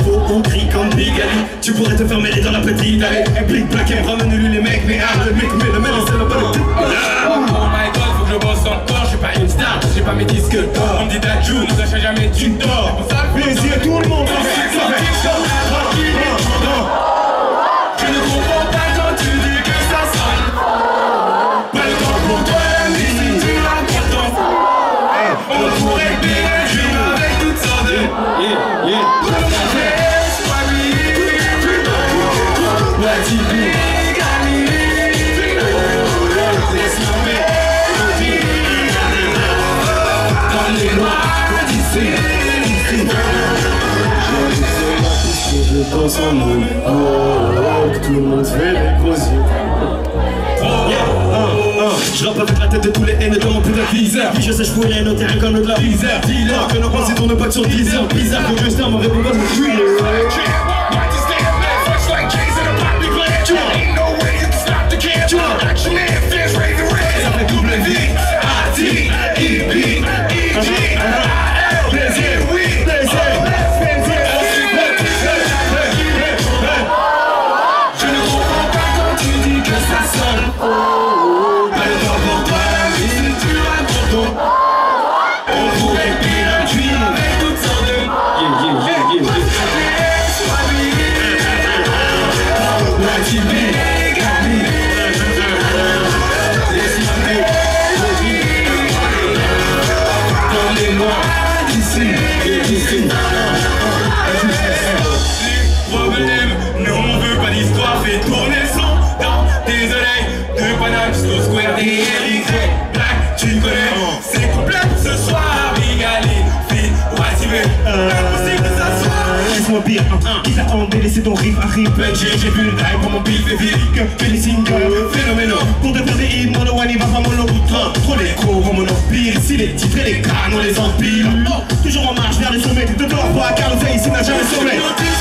faux ou gris comme Big Ali. Tu pourrais te fermer les dents la petite, allez. Blick, black, et ramène-lui les mecs, mais le mec, mais le mec, c'est la bonne. Oh my god, faut que je bosse encore, je suis pas une star, j'ai pas mes disques d'or. On me dit Dadju, ne t'achète jamais, tu dors. C'est pour ça que plaisir tout le monde. Je ne comprends pas quand tu dis que ça sonne. Pas le temps pour toi, ni si tu l'importance. On pourrait bien jouer avec toutes sortes de Je pense en nous, que tout le monde fait des gros yeux. Je rappe avec la tête de tous les haines comme un putain de viseur. Puis je sais, je pourrais noter un comme de la visère. Dis-leur que nos pensées tournent pas sur 10 heures. Bizarre que je sers, mon répond pas, je suis ça fait double vie. A-T-I-B. Plaisir, oui, plaisir. Je ne comprends pas quand tu dis que ça sonne. Pas le temps pour toi, mais si tu as pour ton. On pourrait bien tuer avec toutes sortes de problème, nous on veut pas d'histoire, fais tourner le son dans tes oreilles. De Paname jusqu'au Square des Élysées. Black, tu connais, c'est complet pour ce soir. Big Ali, Phil, Wassivé, impossible de s'asseoir. Laisse-moi pire, qui t'a embellé, c'est ton riff arrive. J'ai vu le drive pour mon bif et vite. Que les singles phénoménaux. Pour te faire des hymnes, mono, one, il va pas mono. Trop les cours, mon empire. Ici les titres et les crânes, on les empile. Toujours en marche vers les sommets. De dehors, pas car le fait ici n'a jamais sommet.